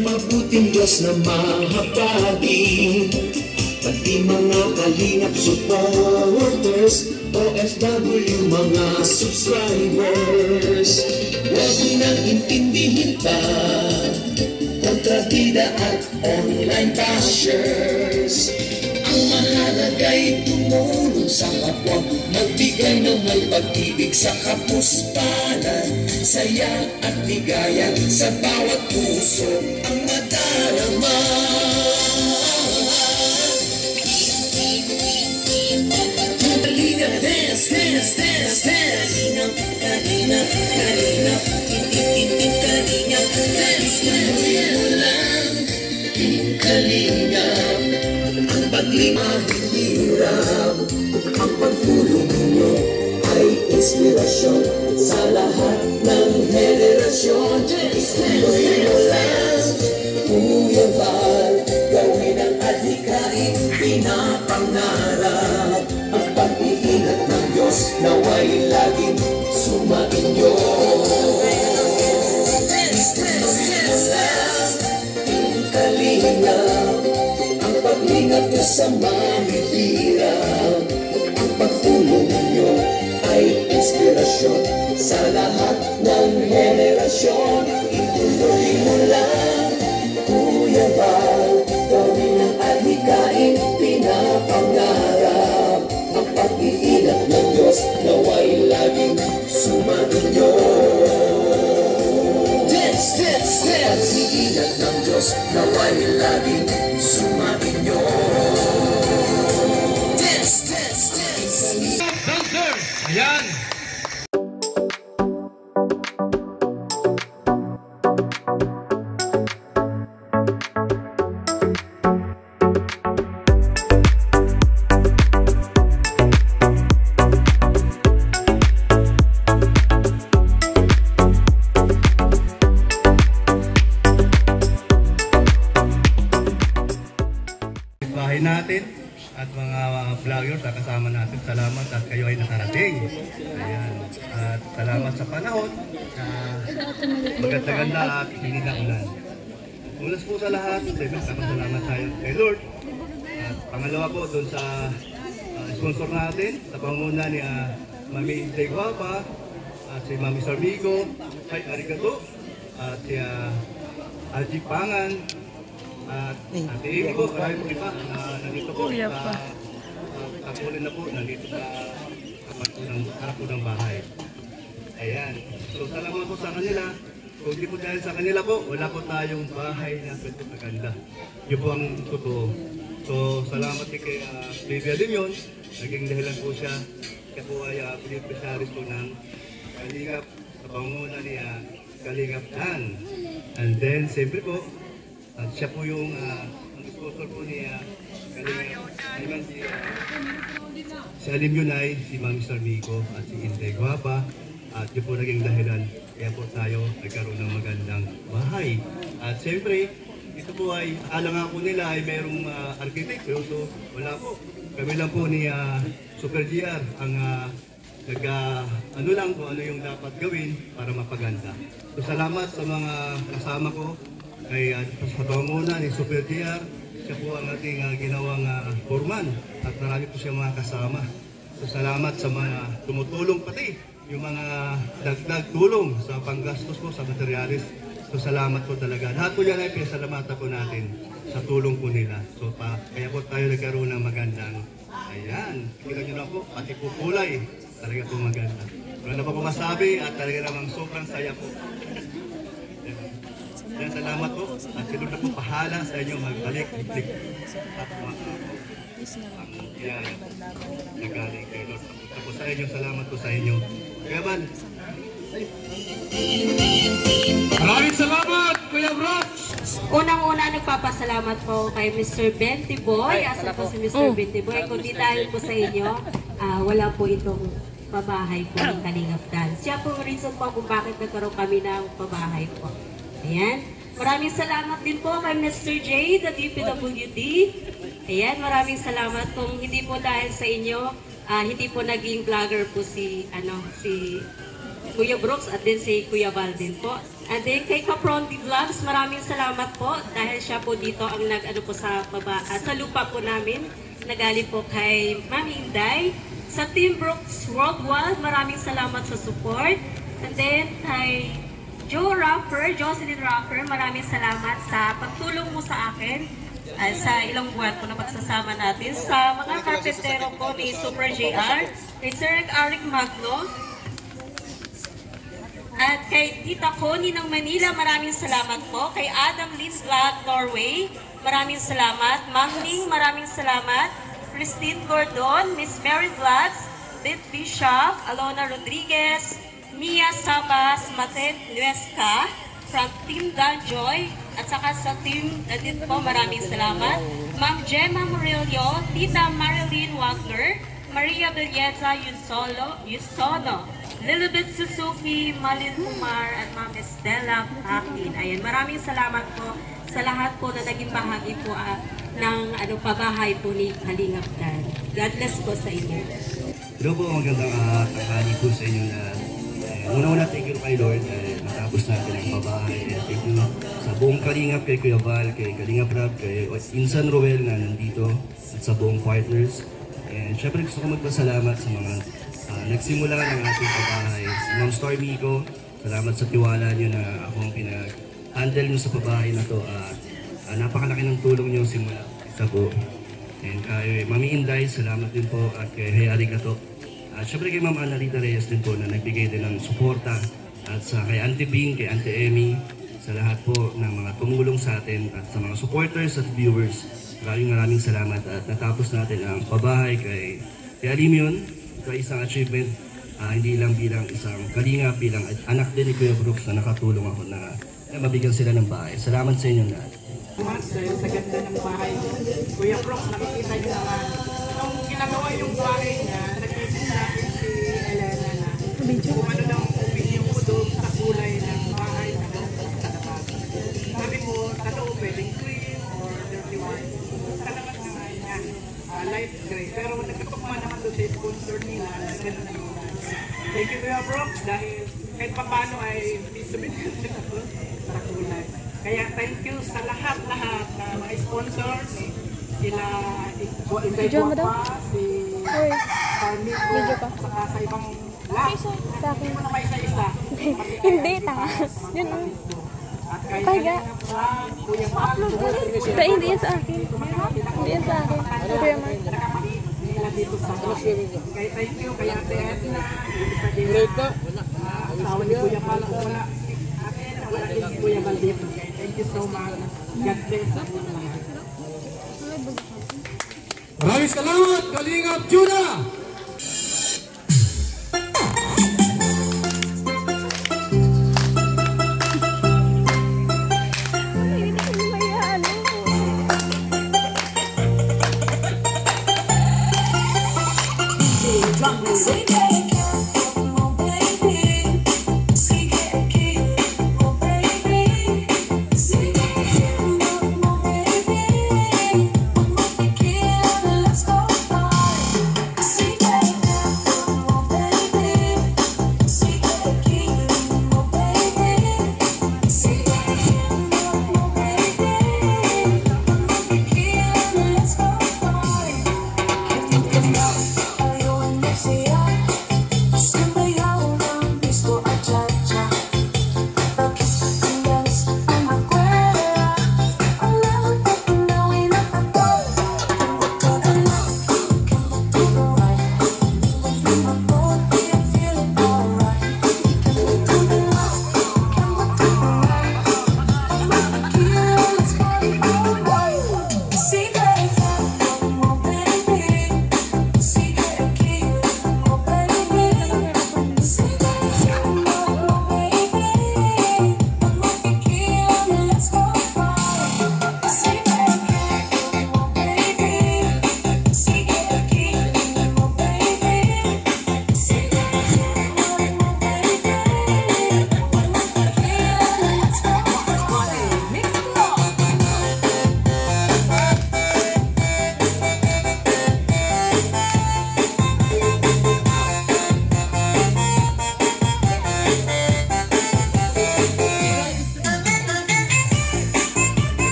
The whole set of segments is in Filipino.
mabuting Diyos na mahabagin, pati mga kalingap supporters, OFW mga subscribers. Huwag nang intindihin pa kontrabida at online bashers. Ang mahalaga'y tumulong sa kapwa, magbigay ng may pag-ibig sa kapuspanan, saya at ligaya sa bawat puso ang madarama. Kalingap, dance, dance, dance, dance. Kalingap, kalingap, kalingap, dance, tuloy mo lang. Kalingap, ang paglihirap, ang pagtulong ninyo ay inspirasyon sa lahat ng henerasyon. Tuloy mo lang, Kuya Val, gawin ang adhikain, pinapangarap. Ang pag-iingat ng Diyos naway laging sumainyo. Kalingap, ang pag-ingat nyo sa mahihirap, ang pagtulong ninyo ay inspirasyon sa lahat ng henerasyon. Ituloy mo lang, Kuya Val, gawin ang adhikain, pinapangarap. Ang pag-iingat ng Diyos naway laging sumainyo. Dance, dance, dance. Pag-iingat ng Diyos naway laging sumainyo. Dance, dance, dance. Dancers! Ayan! Natin at mga vloggers na kasama natin, salamat at kayo ay nakarating. Ayan. At salamat sa panahon na maganda-ganda at hindi na ulan. Ulas po sa lahat, salamat tayo kay Lord. At pangalawa po doon sa sponsor natin, sa panguna ni Mami Intay Guapa, at si Mami Sarmigo, kay Arigato, at si Alji Pangan, at Ate Amy po, marami po iba na nandito po sa Kapulin na po, nandito sa harap po ng bahay. Ayan. So salamat po sa kanila. Kung di po dahil sa kanila po, wala po tayong bahay na pwede maganda. Yun po ang totoo. So salamat din kay Livia Limion. Naging dahilan po siya. Siya po ay pinipesyaris po ng Kalingap sa panguna ni Kalingap Dan. And then, siyempre po, at siya po yung ang sponsor po ni Kalingap. Si Alim Yunay, si Mami Sarmigo at si Intay Guapa. At yun po naging dahilan. Kaya po tayo nagkaroon ng magandang bahay. At siyempre, ito po ay akala nga po nila ay mayroong architect. Pero so, wala po. Kami lang po ni Super GR ang ano lang kung ano yung dapat gawin para mapaganda. So salamat sa mga kasama ko. Kay sa panguna ni Super GR, siya po ang ating ginawang foreman at marami po siya mga kasama. So salamat sa mga tumutulong pati yung mga dagdag tulong sa panggastos po sa materialis. So salamat po talaga. Lahat po yan ay pinasalamatan po natin sa tulong po nila. So kaya po tayo nagkaroon ng magandang, ayan, kita nyo na po, pati po kulay, talaga po maganda. Wala na po masabi at talaga namang sobrang saya po. Yan, salamat po. At sila na po pahala sa inyo magbalik-balik. At ang nagaling kay Lord. Tapos sa inyo, salamat po sa inyo. Kaya man. Maraming salamat, Kuya Brooks! Unang-una, nagpapasalamat po kay Mr. Benty Boy. Asa po si Mr. Benty Boy. Kundi dahil po sa inyo, wala po itong pabahay po ng Kalingap Dan. Siya po reason po kung bakit nagkaroon kami ng pabahay po. Ayan. Maraming salamat din po kay Mr. J, the DPWD. Ayan, maraming salamat. Kung hindi po dahil sa inyo, hindi po naging vlogger po si Kuya Brooks at din si Kuya Val din po. And then kay Caprondi Vlogs, maraming salamat po dahil siya po dito ang nag-ano po sa sa lupa po namin. Nagali po kay Mami Inday. Sa Team Brooks Worldwide, maraming salamat sa support. And then kay Jocelyn Rapper, maraming salamat sa pagtulong mo sa akin sa ilang buwan po na pagsasama natin. Sa mga karpentero po ni Super JR, kay Sir Eric Magno, at kay Tita Connie ng Manila, maraming salamat po. Kay Adam Linsblad, Norway, maraming salamat. Ma'am Ling, maraming salamat. Christine Gordon, Miss Mary Vlads, Beth Bishop, Alona Rodriguez, Mia Sabas, Matet Nuesca, from Team Danjoy, at saka sa Team din po, maraming salamat. Ma'am Gemma Murillo, Tita Marilyn Wagner, Maria Belleza Yusono, Lilibet Suzuki, Malin Kumar, at Ma'am Estela Patin. Ayan, maraming salamat po sa lahat po na naging bahagi po ng pabahay po ni Kalingap Dan. God bless po sa inyo. Hello po, magandang tanghali po sa inyo na una-una thank you kay Lord natapos natin ang pabahay. Thank you sa buong Kalingap, kay Kuya Val, kay Kalingap Rab, kay Insan Roel na nandito, at sa buong partners. And syempre gusto ko magpasalamat sa mga nagsimula ng ating pabahay. Ma'am Stormy ko, salamat sa tiwala nyo na akong pinag-handle nyo sa pabahay na to. Napakalaki ng tulong nyo simula isa po. And kay Mami Inday, salamat din po. At kay Hayari Gato. At syempre kay Ma'am Analita Reyes din po na nagbigay din ng suporta. At sa kay Auntie Bing, kay Auntie Emmy, sa lahat po ng mga tumulong sa atin at sa mga supporters at viewers. Maraming salamat at natapos natin ang pabahay kay Alimion. Ito ay isang achievement, hindi lang bilang isang kalinga, bilang anak din ni Kuya Brooks na nakatulong ako na mabigyan sila ng bahay. Salamat sa inyo lahat. Dahil sa ganda ng bahay niya, Kuya Brooks, nakikita niyo naman, nung ginagawa yung bahay niya, nag-isip natin si Elena na kung ano lang opinion ko doon sa kulay ng bahay na sa labas. Sabi mo, totoo pwedeng cream or dirty white. Talagang nga niya, light gray. Pero nagkatukma naman doon sa sponsor nila, ganun na yun. Thank you Kuya Brooks dahil kahit paano ay submit sa kulay. Kaya thank you sa lahat-lahat na mga sponsors, sila Inday Guapa, si Carmico, saka sa ibang lahat. Hindi mo na may isa-isa. Hindi, tanga. Yun o. At kaya Kuya Mark, hindi yan sa akin. Hindi yan sa akin. Kuya Mark. nila dito sa bahay. Kaya thank you, kaya Ate Edna, asawa ni Kuya Pala, wala din si Kuya Maldito. Thank you so much. God bless sa mga lahat. Maraming salamat, Kalingap Juna!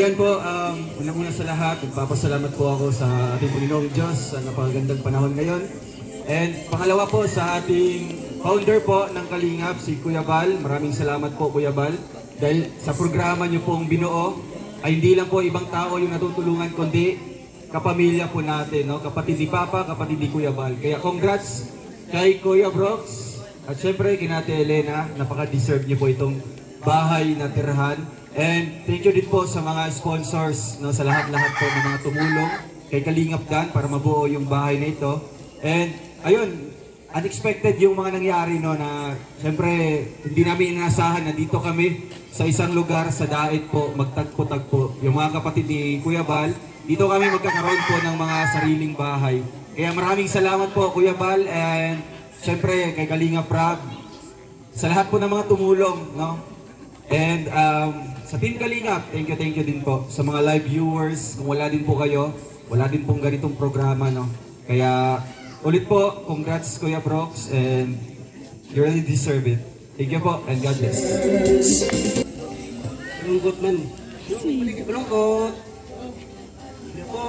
ayan po, unang-una sa lahat, nagpapasalamat po ako sa ating Panginoong Diyos sa napakagandang panahon ngayon. And pangalawa po sa ating founder po ng Kalingap, si Kuya Bal. Maraming salamat po Kuya Bal. Dahil sa programa niyo pong binuo, ay hindi lang po ibang tao yung natutulungan, kundi kapamilya po natin, no? Kapatid ni Papa, kapatid ni Kuya Bal. Kaya congrats kay Kuya Brooks. At syempre, kina Ate Elena, napaka-deserve niyo po itong bahay na tirahan. And thank you din po sa mga sponsors, no, sa lahat-lahat po ng mga tumulong kay Kalingap Dan para mabuo yung bahay na ito. And ayun, unexpected yung mga nangyari, no, na syempre hindi namin inaasahan na dito kami sa isang lugar sa Daet po, magtagpo-tagpo. Yung mga kapatid ni Kuya Bal, dito kami magkakaroon po ng mga sariling bahay. Kaya maraming salamat po Kuya Bal, and syempre kay Kalingap Rab, sa lahat po ng mga tumulong, no? And sa Team Kalingap, thank you din po. Sa mga live viewers, kung wala din po kayo, wala din pong ganitong programa, no? Kaya ulit po, congrats Kuya Brooks, and you really deserve it. Thank you po, and God bless. Malungkot man. Malungkot. Hindi po.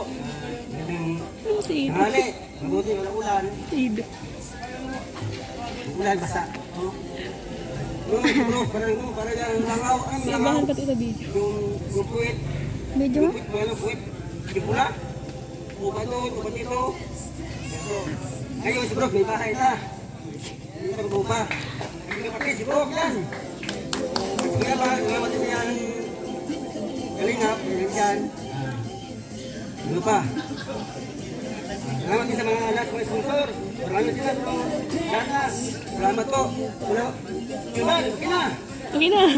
Hali. Mabuti, wala ulan. Ulan, basa. Para dyan, langaw. Ibahan pati sa video. Yung puwit. Medyo mo? Yung puwit. Hindi pula. Upa dito. Ayun, si Brooke, may bahay na. Hindi na mag-upa. Hindi na pati, si Brooke yan. Kaya ba, ngayon din yan. Kalingap, yan. Ano pa? Salamat din sa mga anak, mga sponsor. Salamat din sa mga lahat. Salamat po. Kuman, okay na. Okay na.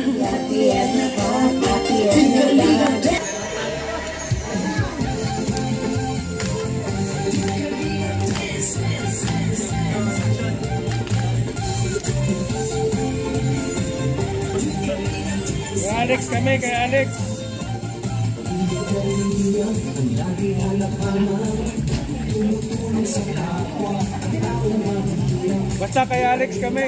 Kay Alex kami, kay Alex. Basta kay Alex kami.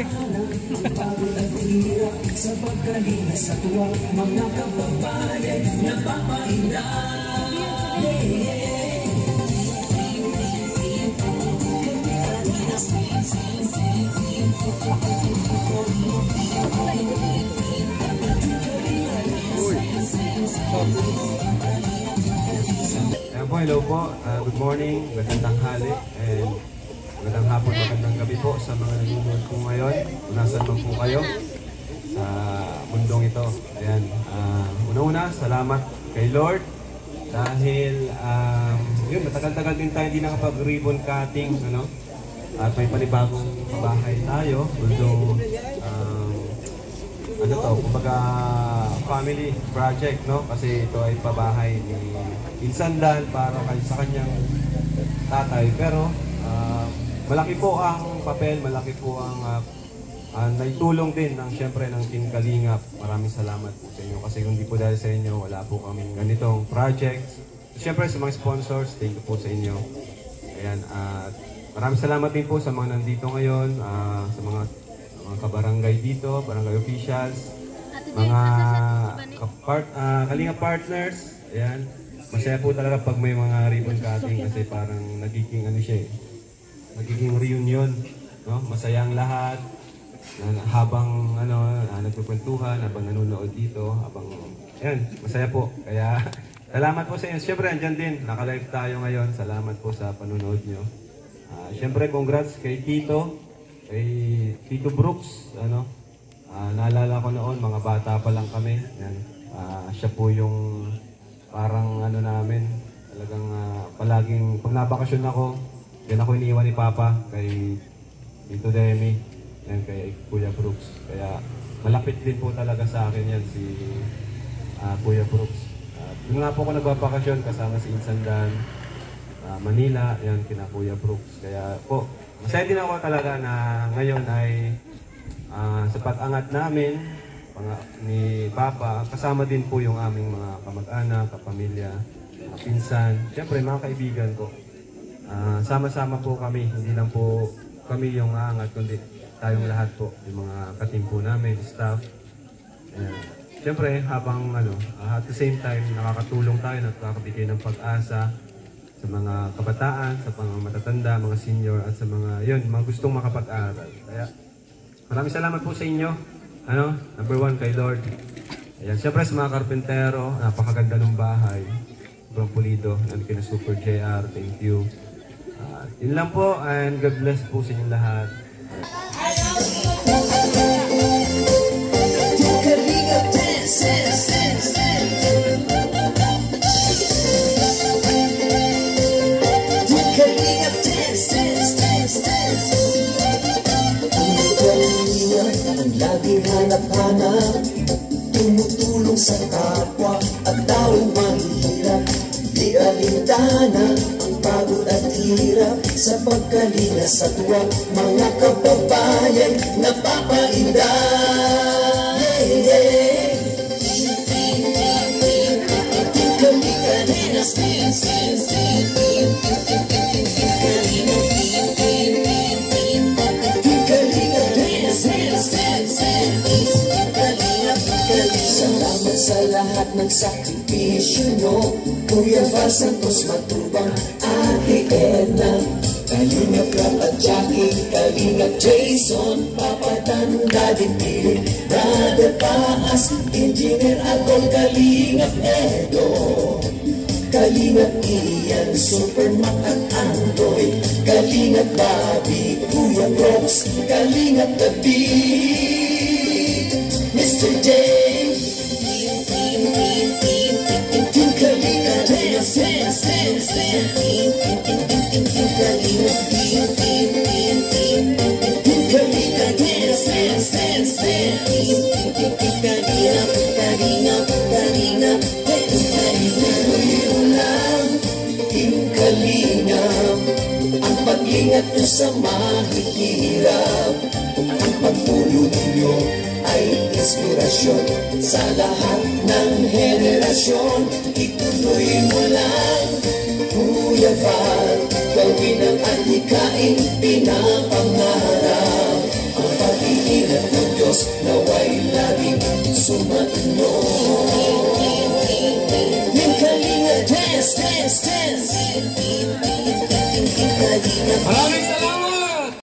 Ayan po, hello po. Good morning, magandang tanghali, and magandang hapon, magandang gabi po sa mga nanonood po ngayon. Kung nasan man po kayo sa mundong ito. Ayan, una-una, salamat kay Lord dahil yun, matagal-tagal din tayo hindi nakapag-ribbon cutting, ano? At may panibagong bahay tayo. Although, ano to, kumbaga family project, no? Kasi ito ay pabahay ni Insandan para sa kanyang tatay. Pero malaki po ang papel, malaki po ang naitulong din ng syempre ng Team Kalingap. Maraming salamat po sa inyo kasi kung di po dahil sa inyo, wala po kaming ganitong project. Syempre sa mga sponsors, thank you po sa inyo. Ayan, at maraming salamat din po sa mga nandito ngayon, sa mga kabarangay dito, barangay officials, mga Kalingap partners. Ayan, masaya po talaga pag may mga ribbon cutting kasi parang nagiging ano siya eh, nagiging reunion, no? Masaya ang lahat habang nagkukwentuhan, habang nanonood dito, habang ayan, masaya po. Kaya salamat po sa inyo. Siyempre andyan din, naka-live tayo ngayon. Salamat po sa panonood nyo. Siyempre congrats kay Tito Brooks, naalala ko noon, mga bata pa lang kami. Yan. Siya po yung parang namin, talagang palaging, pag nabakasyon ako, yan ako iniiwan ni Papa, kay Tito Demi, yan, kay Kuya Brooks. Kaya malapit din po talaga sa akin yan, si Kuya Brooks. Doon nga po ako nagbabakasyon kasama si Insandan, Manila, yan, kina Kuya Brooks. Kaya po, masaya din ako talaga na ngayon ay sa pag-angat namin ni Papa, kasama din po yung aming mga kamag-anak, kapamilya, pinsan, siyempre mga kaibigan ko. Sama-sama po kami, hindi lang po kami yung aangat, kundi tayong lahat po, yung mga katim po namin, staff. Siyempre, habang at the same time, nakakatulong tayo at nakakabigay ng pag-asa sa mga kabataan, sa mga matatanda, mga senior, at sa mga gustong makapag-aral. Kaya, maraming salamat po sa inyo. Number one, kay Lord. Ayan, siyempre sa mga karpentero, napakaganda ng bahay. Sobrang pulido. Nandito na Super JR. Thank you. Yun lang po, and God bless po sa inyong lahat. Laging hanap-hanap, tumutulong sa kapwa at tao'y mahihirap. Di alintana ang pagod at hirap sa pagkalinga sa tuwa. Mga kababayan napapainda. Salamat sa lahat ng sakripisyo nyo, Kuya Val Santos Matubang, Ate Edna, Kalingap Rap at Jackie, Kalingap Jason, Papa Dan, Daddy Philip, Brother Paas, Engineer Agol, Kalingap Edo, Kalingap Ian, Supermac at Andoy, Kalingap Bobby, Kuya Brooks, Kalingap David, Mr. J, Team Kalingap, ang pag-ingat nyo sa mahihirap, ang pagtulong ninyo ay inspirasyon sa lahat ng henerasyon. Ituloy mo lang, Kuya Val, gawin ang adhikain pinapangarap. Ang pag-iingat ng Diyos naway laging sumainyo. Yung Kalinga, dance, dance, dance. Maraming